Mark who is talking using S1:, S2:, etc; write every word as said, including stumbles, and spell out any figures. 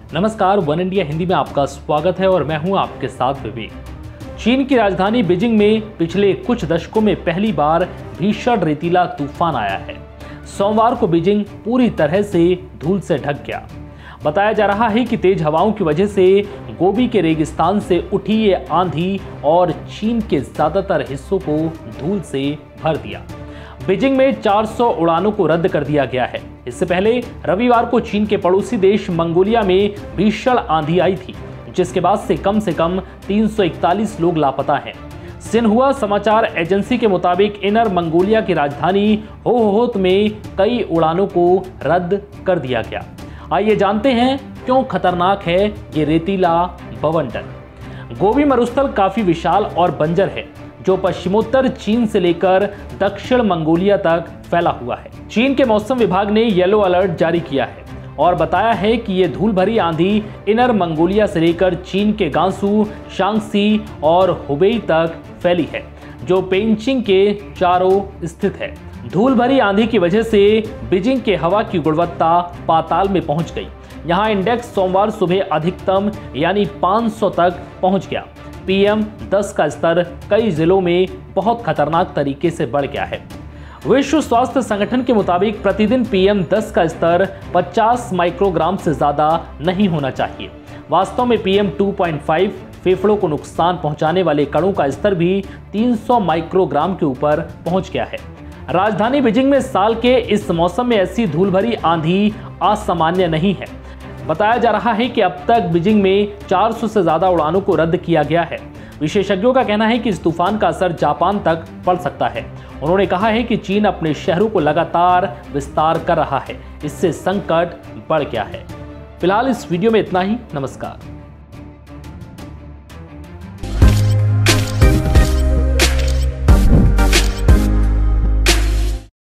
S1: नमस्कार, one India Hindi में आपका स्वागत है और मैं हूं आपके साथ विवेक। चीन की राजधानी बीजिंग में पिछले कुछ दशकों में पहली बार भीषण रेतीला तूफान आया है। सोमवार को बीजिंग पूरी तरह से धूल से ढक गया। बताया जा रहा है कि तेज हवाओं की वजह से गोबी के रेगिस्तान से उठी ये आंधी और चीन के ज्यादातर हिस्सों को धूल से भर दिया। बीजिंग में चार सौ उड़ानों को रद्द कर दिया गया है। इससे पहले रविवार को चीन के पड़ोसी देश मंगोलिया में भीषण आंधी आई थी, जिसके बाद से कम से कम तीन सौ इकतालीस लोग लापता हैं। सिन्हुआ समाचार एजेंसी के मुताबिक इनर मंगोलिया की राजधानी होहोत में कई उड़ानों को रद्द कर दिया गया। आइए जानते हैं क्यों खतरनाक है ये रेतीला बवंडर। गोबी मरुस्थल काफी विशाल और बंजर है, जो पश्चिमोत्तर चीन से लेकर दक्षिण मंगोलिया तक फैला हुआ है। चीन के मौसम विभाग ने येलो अलर्ट जारी किया है और बताया है कि ये धूल भरी आंधी इनर मंगोलिया से लेकर चीन के गांसू, शांगसी और हुबेई तक फैली है, जो पेइचिंग के चारों स्थित है। धूल भरी आंधी की वजह से बीजिंग के हवा की गुणवत्ता पाताल में पहुंच गई। यहाँ इंडेक्स सोमवार सुबह अधिकतम यानी पाँच सौ तक पहुंच गया। पी एम दस का स्तर कई जिलों में बहुत खतरनाक तरीके से बढ़ गया है। विश्व स्वास्थ्य संगठन के मुताबिक प्रतिदिन पी एम दस का स्तर पचास माइक्रोग्राम से ज्यादा नहीं होना चाहिए। वास्तव में P M two point five फेफड़ों को नुकसान पहुंचाने वाले कणों का स्तर भी तीन सौ माइक्रोग्राम के ऊपर पहुंच गया है। राजधानी बीजिंग में साल के इस मौसम में ऐसी धूल भरी आंधी असामान्य नहीं है। बताया जा रहा है कि अब तक बीजिंग में चार सौ से ज्यादा उड़ानों को रद्द किया गया है। विशेषज्ञों का कहना है कि इस तूफान का असर जापान तक पड़ सकता है। उन्होंने कहा है कि चीन अपने शहरों को लगातार विस्तार कर रहा है, इससे संकट बढ़ गया है। फिलहाल इस वीडियो में इतना ही। नमस्कार।